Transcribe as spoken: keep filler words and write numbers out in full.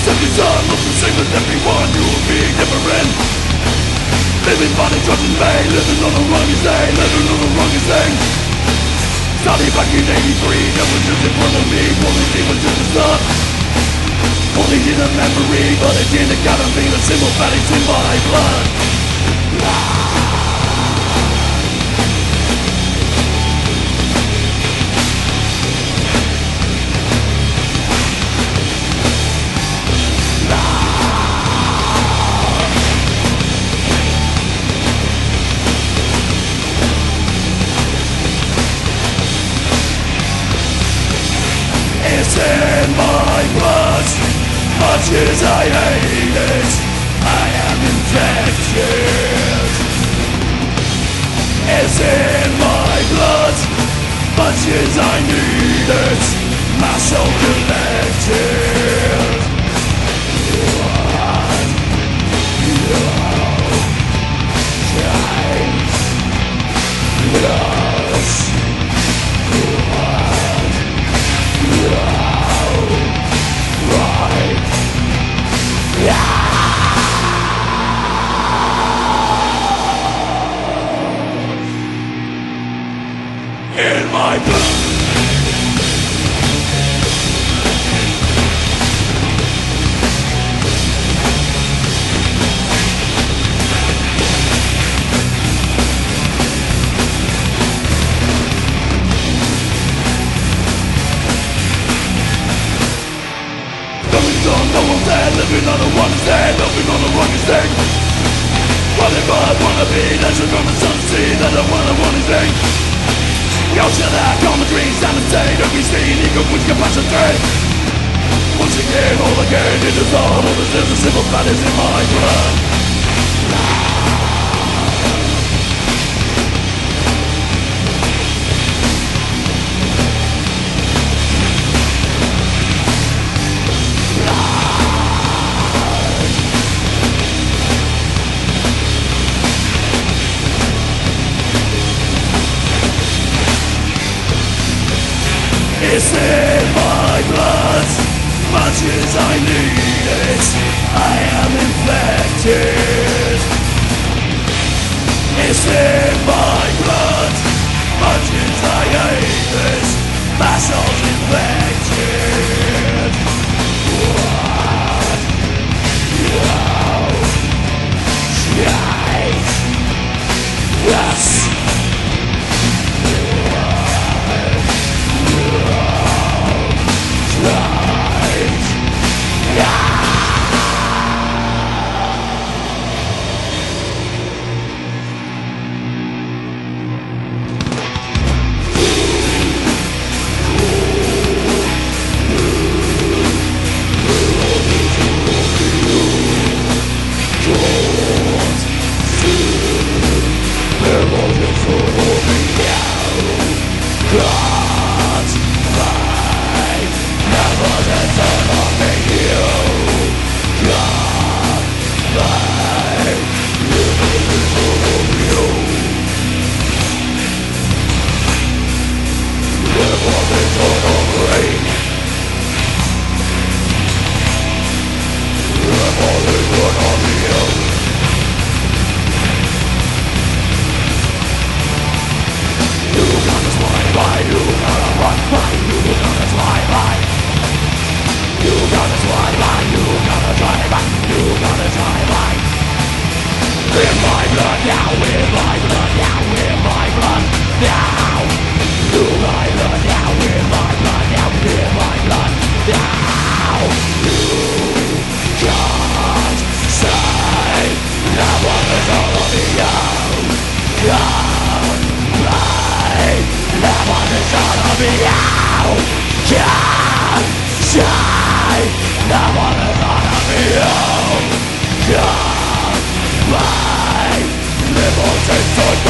Second time of the same with everyone, you will be different. Living body, drugs and pain, living on the wrongest day, living on the wrongest thing. Starting back in eighty-three, never just in front of me, only demons in the sun. Only in a memory, but it didn't gotta be the simple fatties in my blood. It's in my blood, much as I hate it, I am infected. It's in my blood, much as I need it, my soul collected. What you change, lost. In my blood. Coming on, no one's dead, living on the one is dead, living on the wrongest thing. Running but wanna be, that's your common sense, see that I wanna want is thing. Go to that common dreams down the state of me seeing ego with capacity. Once again, all again, it is all of this is a simple fat is in my blood. It's in my blood, much as I need it, I am infected. It's in my blood, much as I hate it, my soul's infected. What you change, yes. Liberty